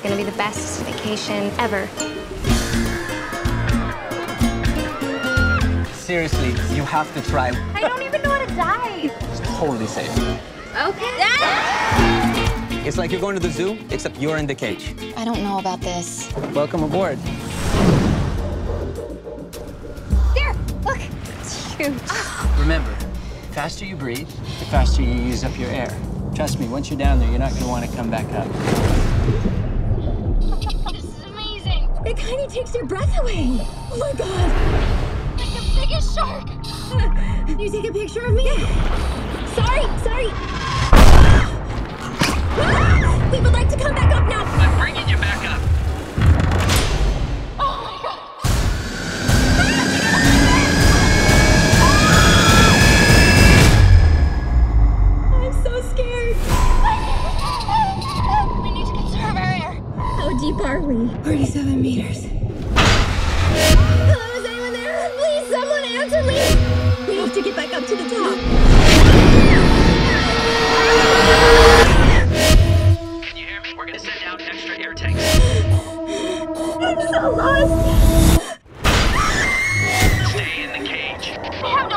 gonna be the best vacation ever. Seriously, you have to try. I don't even know how to dive. It's totally safe. Okay. It's like you're going to the zoo, except you're in the cage. I don't know about this. Welcome aboard. There, look. It's huge. Remember, the faster you breathe, the faster you use up your air. Trust me, once you're down there, you're not going to want to come back up. This is amazing. It kind of takes your breath away. Oh my God. Like the biggest shark. You take a picture of me? Sorry. We would like to come back up now. I'm bringing you back up. Oh my God. I'm so scared. We need to conserve our air. How deep are we? 47 meters. Hello, is anyone there? Please, someone answer me. We have to get back up to the top. Can you hear me? We're going to send down extra air tanks. I'm so lost. Stay in the cage. We have no